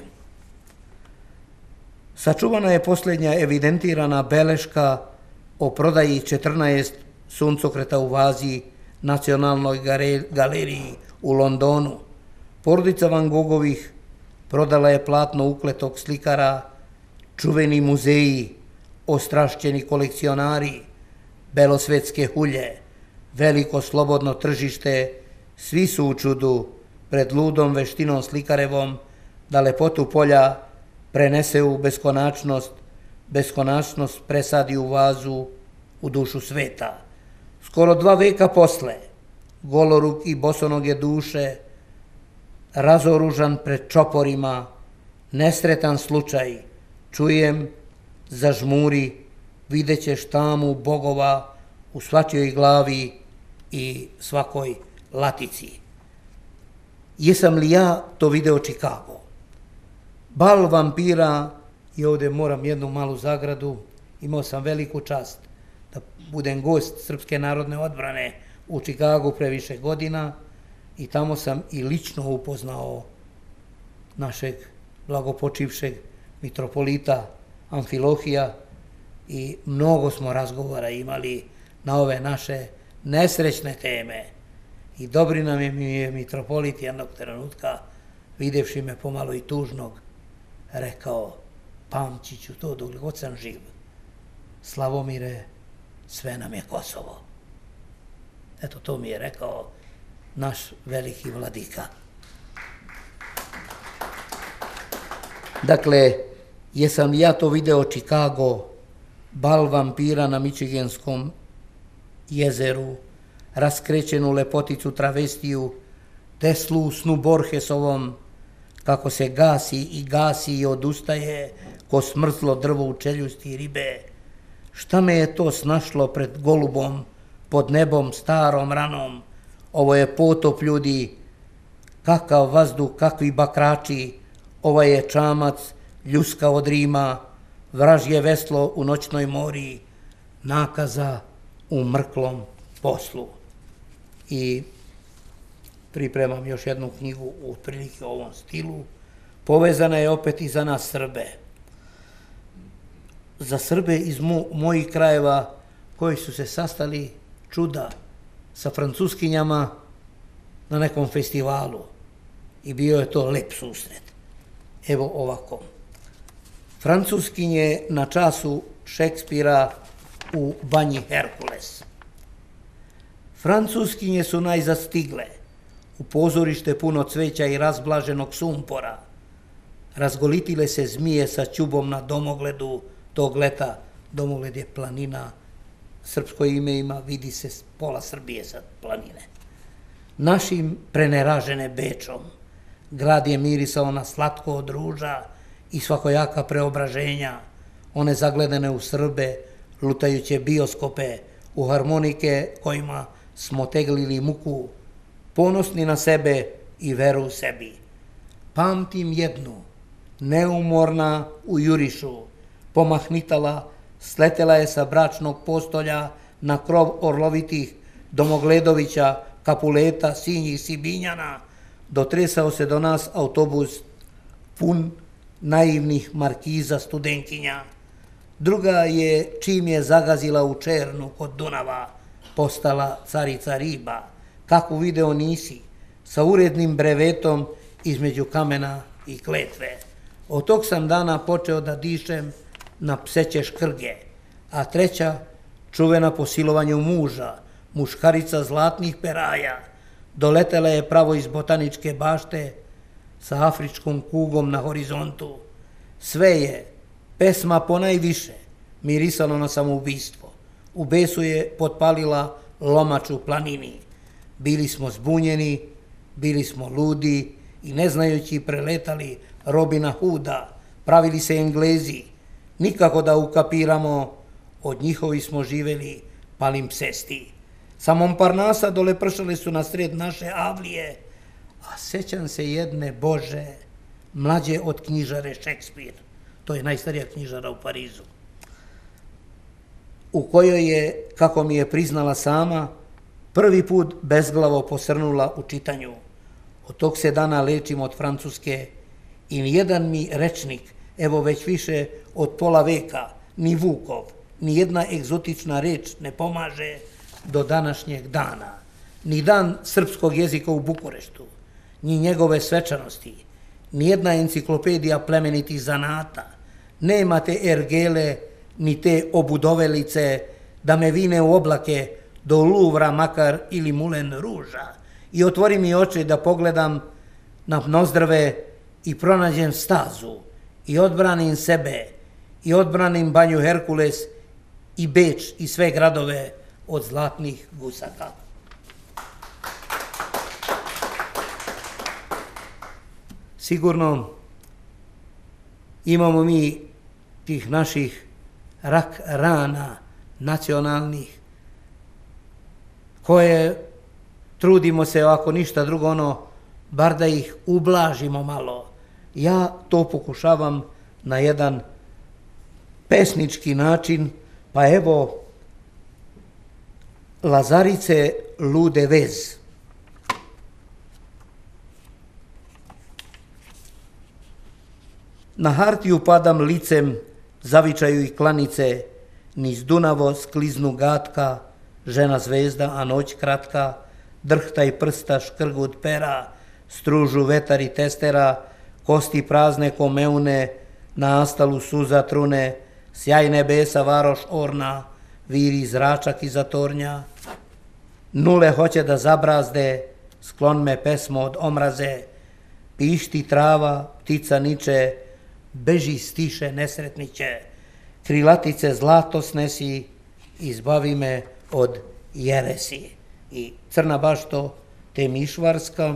Sačuvana je posljednja evidentirana beleška o prodaji 14 suncokreta u vazi Nacionalnoj galeriji u Londonu. Porodica Van Gogovih prodala je platno ukletog slikara, čuveni muzeji, ostrašćeni kolekcionari, belosvetske hulje, veliko slobodno tržište, svi su u čudu pred ludom veštinom slikarevom da lepotu polja prenese u beskonačnost, beskonačnost presadi u vazu u dušu sveta. Skoro 2 veka posle, goloruk i bosonoge duše, razoružan pred čoporima, nesretan slučaj, čujem, zažmuri, videćeš tamu bogova u svačijoj glavi i svakoj latici. Jesam li ja to video Čikago? Bal vampira, i ovde moram jednu malu zagradu, imao sam veliku čast da budem gost Srpske narodne odbrane u Čikagu pre više godina i tamo sam i lično upoznao našeg blagopočivšeg mitropolita Amfilohija i mnogo smo razgovora imali na ove naše nesrećne teme. I dobri nam je mitropolit jednog trenutka, videvši me pomalo i tužnog, rekao: pamćit ću to dok god sam živ. Slavomire, sve nam je Kosovo. Eto, to mi je rekao naš veliki vladika. Dakle, jesam ja to video Čikago, bal vampira na Mičiganskom jezeru, raskrećenu lepoticu travestiju, Teslu u snu Borgesovom, kako se gasi i odustaje ko smrzlo drvo u čeljusti ribe. Šta me je to snašlo pred golubom, pod nebom starom ranom? Ovo je potop ljudi, kakav vazduh, kakvi bakrači, ovo je čamac, ljuska od Rima, vražje veslo u noćnoj mori, nakaza u mrklom poslu. I pripremam još jednu knjigu u otprilike ovom stilu, povezana je opet i za nas Srbe. Za Srbe iz mojih krajeva koji su se sastali čuda sa Francuskinjama na nekom festivalu i bio je to lep susret. Evo ovako. Francuskinje na času Šekspira u banji Herkules. Francuskinje su najzad stigle u pozorište puno cveća i razblaženog sumpora. Razgolitile se zmije sa ćubom na Domogledu tog leta. Domogled je planina, srpsko ime ima, vidi se pola Srbije sa planine. Našim preneražene Bečom, grad je mirisao na slatko od ruža i svakojaka preobraženja, one zagledane u Srbe, lutajuće bioskope, u harmonike kojima smo teglili muku, ponosni na sebe i veru u sebi. Pamtim jednu, neumorna u jurišu, pomahnitala, sletela je sa bračnog postolja na krov orlovitih Domogledovića, Kapuleta, Sinjih, Sibinjana, dotresao se do nas autobus pun naivnih markiza studentkinja. Druga je, čim je zagazila u Černu kod Dunava, postala carica riba. Kakvu video nisi, sa urednim brevetom između kamena i kletve. Od tog sam dana počeo da dišem na pseće škrge, a treća, čuvena po silovanju muža, muškarica zlatnih peraja, doletela je pravo iz botaničke bašte sa afričkom kugom na horizontu. Sve je, pesma ponajviše, mirisalo na samoubistvo. U besu je potpalila lomač u planini. Bili smo zbunjeni, bili smo ludi i ne znajući preletali Robina Hooda, pravili se Englezi. Nikako da ukapiramo, od njihovi smo živeli palimpsesti. Sa Montparnasa dole pršale su na sred naše avlije, a sećam se jedne, Bože, mlađe od knjižare Šekspir, to je najstarija knjižara u Parizu, u kojoj je, kako mi je priznala sama, prvi put bezglavo posrnula u čitanju. Od tog se dana lečim od Francuske i nijedan mi rečnik, evo već više od pola veka, ni Vukov, ni jedna egzotična reč ne pomaže do današnjeg dana. Ni dan srpskog jezika u Bukureštu, ni njegove svečanosti, ni jedna enciklopedija plemenitih zanata. Nema te ergele, ni te obudovelice, da me vine u oblake do Luvra makar ili Mulen ruža i otvori mi oči da pogledam na nozdrave i pronađem stazu i odbranim sebe i odbranim banju Herkules i Beč i sve gradove od zlatnih gusaka. Sigurno imamo mi tih naših rak rana nacionalnih koje trudimo se, ako ništa drugo, bar da ih ublažimo malo. Ja to pokušavam na jedan pesnički način, pa evo Lazarice lude vez. Na hartiju padam licem, zavičaju i klanice, niz Dunavo skliznu gatka, žena zvezda, a noć kratka, drhta i prsta, škrgut pera, stružu vetar i testera, kosti prazne ko meune, na astalu suza trune, sjaj nebesa varoš orna, viri zračak iza tornja. Nule hoće da zabrazde, sklon me pesmo od omraze, pišti trava, ptica niče, beži stiše nesretniće, krilatice zlato snesi, izbavi me od jeresi. I Crna bašto, Temišvarska,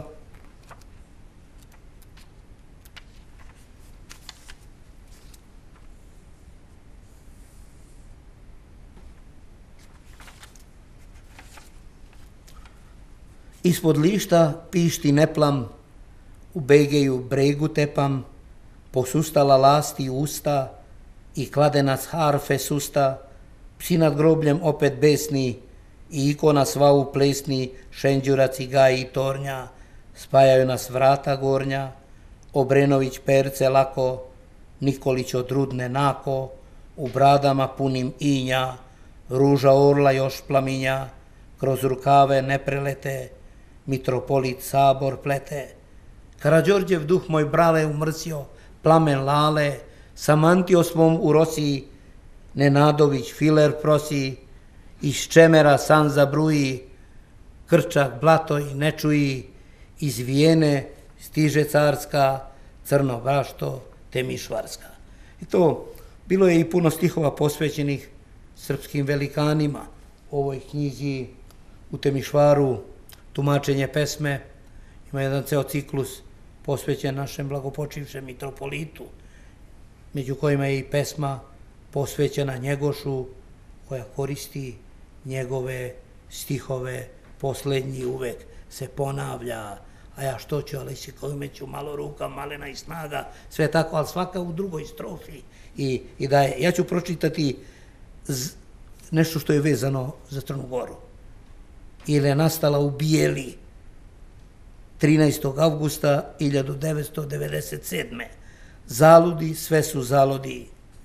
ispod lišta pišti neplam, u Begeju bregu tepam, posustala lasti usta i kladenac harfe susta, psi nad grobljem opet besni i ikona sva u plesni, šenđura, cigaji i tornja, spajaju nas vrata gornja, Obrenović perce lako, Nikolić od Rudne nako, u bradama punim inja, ruža orla još plaminja, kroz rukave ne prelete, mitropolit sabor plete. Karađorđev duh moj brale umrsio, plamen lale, Samantio svom u Rosiji, Nenadović filer prosi, iz Čemera san zabruji, Krčak blato i ne čuji, iz Vijene stiže carska, crno brašto Temišvarska. I to bilo je i puno stihova posvećenih srpskim velikanima u ovoj knjizi u Temišvaru, tumačenje pesme, ima jedan ceo ciklus posvećen našem blagopočivšem mitropolitu, među kojima je i pesma posvećena Njegošu, koja koristi njegove stihove, poslednji uvek se ponavlja, a ja što ću, ali si koju meću, malo ruka, malena i snaga, sve tako, ali svaka u drugoj strofi i daje. Ja ću pročitati nešto što je vezano za Crnu Goru. Ili je nastala u Bijeli 13. avgusta 1997. Zaludi, sve su zaludi.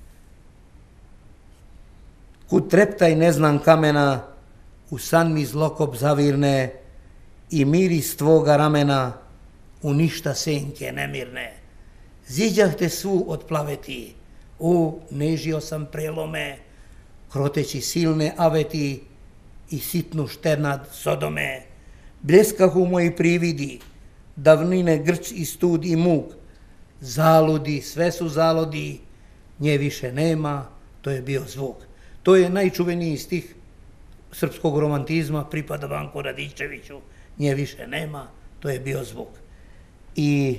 Kud treptaj ne znam kamena, u san mi zlokop zavirne i miris tvoga ramena u ništa senke nemirne. Ziđah te svu odplaveti, o, nežio sam prelome, kroteći silne aveti i sitnu šternad Sodome. Bljeskahu moji prividi, davnine grč i stud i muk, zaludi, sve su zaludi, nje više nema, to je bio zvuk. To je najčuveniji stih srpskog romantizma, pripada Vanku Radičeviću, nje više nema, to je bio zvuk. I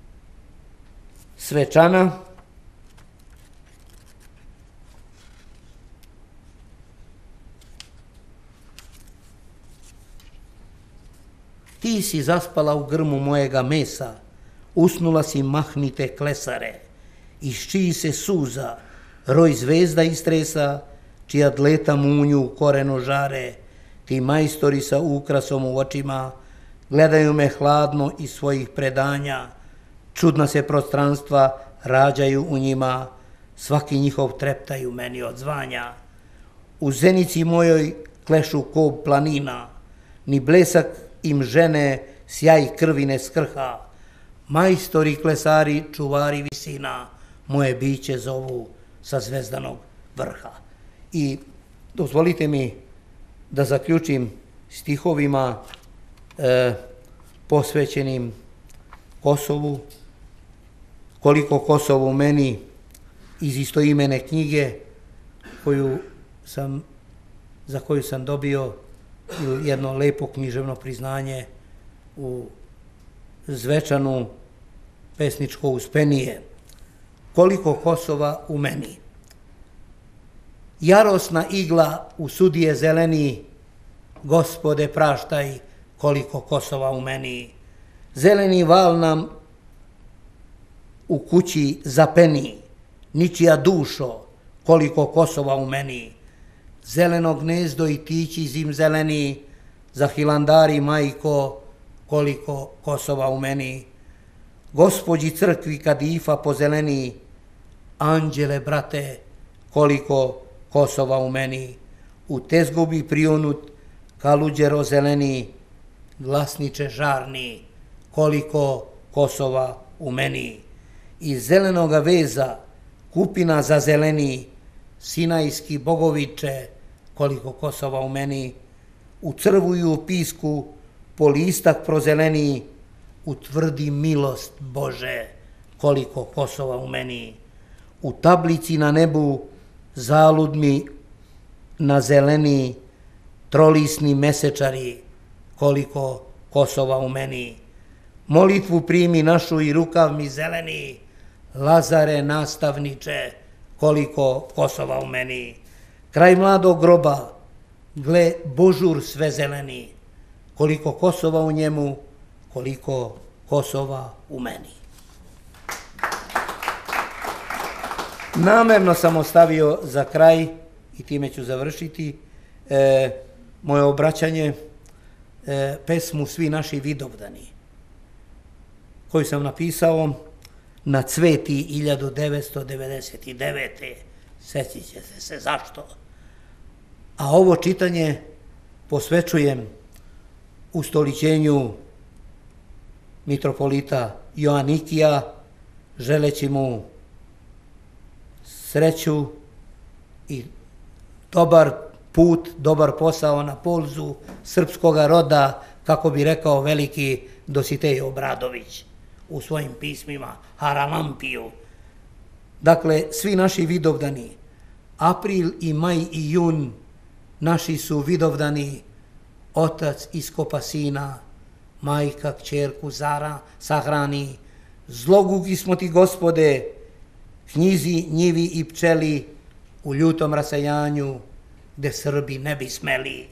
svečana, ti si zaspala u grmu mojega mesa, usnula si mahnite klesare, iz čiji se suza roj zvezda istresa, čija dleta munju u korenu žare, ti majstori sa ukrasom u očima, gledaju me hladno iz svojih predanja, čudna se prostranstva rađaju u njima, svaki njihov treptaju meni od zvanja. U zenici mojoj klešu kob planina, ni blesak im žene, sjaj krvi ne skrha, majstori, klesari, čuvari visina, moje biće zovu sa zvezdanog vrha. I dozvolite mi da zaključim stihovima posvećenim Kosovu, koliko Kosovo u meni, iz istoimene knjige za koju sam dobio jedno lepo književno priznanje u Zvečanu pesničko uspenije. Koliko Kosova u meni. Jarosna igla u sudije zeleni, Gospode praštaj, koliko Kosova u meni. Zeleni val nam u kući zapeni, ničija dušo, koliko Kosova u meni. Zeleno gnezdo i tići zim zeleni, za Hilandari majko, koliko Kosova u meni. Gospođi crkvi kadifa pozeleni, anđele brate, koliko Kosova u meni. U tezgobi prionut, kaluđero zeleni, glasniče žarni, koliko Kosova u meni. Iz zelenoga veza, kupina za zeleni, sinajski bogoviče, koliko Kosova u meni. U crvu i u pisku, po listak prozeleni, utvrdi milost Bože, koliko Kosova u meni. U tablici na nebu, zalud mi na zeleni, trolisni mesečari, koliko Kosova u meni. Molitvu primi našu i rukav mi zeleni, Lazare nastavniče, koliko Kosova u meni. Kraj mladog groba, gle božur sve zeleni, koliko Kosova u njemu, koliko Kosova u meni. Namerno sam ostavio za kraj, i time ću završiti, moje obraćanje, pesmu Svi naši vidovdani, koju sam napisao na Cveti 1999. Sećat ćete se zašto. A ovo čitanje posvećujem ustoličenju mitropolita Joanikija, želeći mu sreću i dobar put, dobar posao na polzu srpskoga roda, kako bi rekao veliki Dositej Obradović u svojim pismima Haralampiju. Dakle, svi naši vidovdani, april i maj i jun, naši su vidovdani, otac iskopa sina, majka kćerku sahrani, zloguki smo ti, Gospode, knjizi, njivi i pčeli, u ljutom rasajanju, gde Srbi ne bi smeli.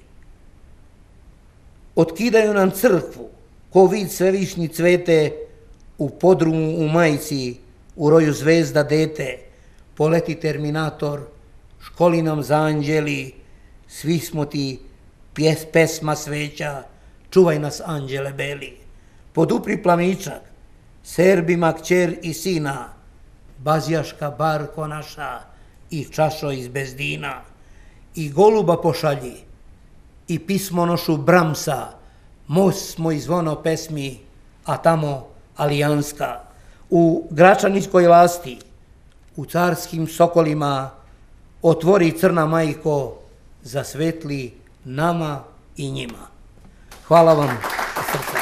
Otkidaju nam crkvu, ko vid svevišnji cvete, u podrumu u majici, u roju zvezda dete, poleti terminator, školi nam za anđeli, svi smo ti pesma sveća, čuvaj nas anđele beli. Podupri plamičak, Serbima kćer i sina, bazjaška barko naša i čašo iz Bezdina, i goluba pošalji, i pismonošu Bramsa, most smo i zvono pesmi, a tamo alijanska. U Gračanićkoj lasti, u carskim sokolima, otvori crna majko, zasvetli nama i njima. Hvala vam srca.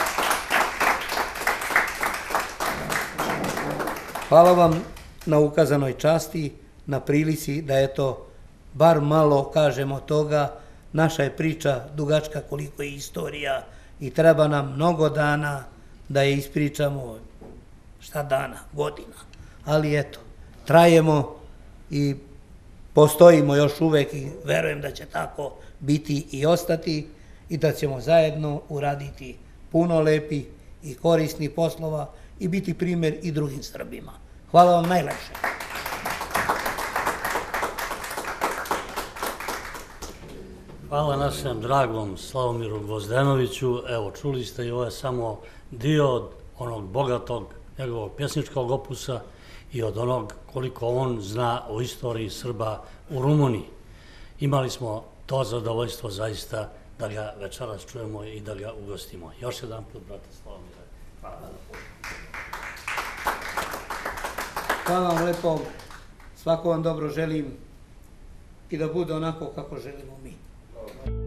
Hvala vam na ukazanoj časti, na prilici da eto, bar malo kažemo toga. Naša je priča dugačka koliko je istorija i treba nam mnogo dana da je ispričamo, šta dana, godina. Ali eto, trajemo i postojimo još uvek i verujem da će tako biti i ostati i da ćemo zajedno uraditi puno lepih i korisnih poslova i biti primer i drugim Srbima. Hvala vam najlepše. Hvala našem dragom Slavomiru Gvozdenoviću. Evo, čuli ste i ovo je samo dio od onog bogatog njegovog pjesničkog opusa i od onog koliko on zna o istoriji Srba u Rumuniji. Imali smo to zadovoljstvo zaista da ga večeras čujemo i da ga ugostimo. Još jedan put, brate Slavomire. Hvala. Hvala vam lepo, svako vam dobro želim i da bude onako kako želimo mi.